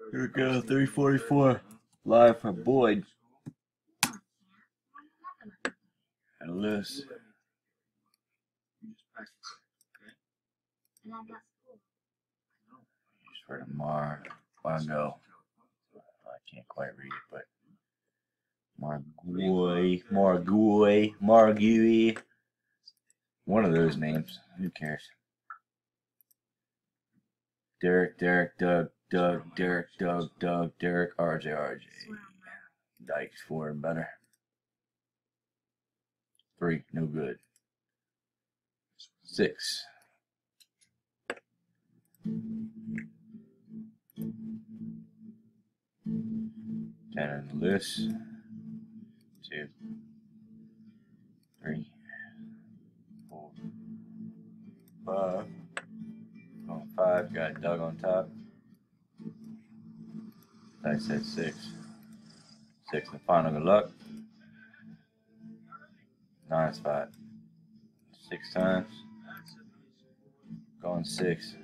Here we go, 344. Live from Boyd. And Lewis. Just for tomorrow. Mongo. I can't quite read it, but Margui. One of those names. Who cares? Derek, Doug, Derek, Doug, Derek, RJ. Dykes 4 and better. 3, no good. 6. 10 on the list. 2, 3, 4, 5. On 5, got Doug on top. I said 6. 6 in the final, good luck. 9 spot. 6 times. Going 6.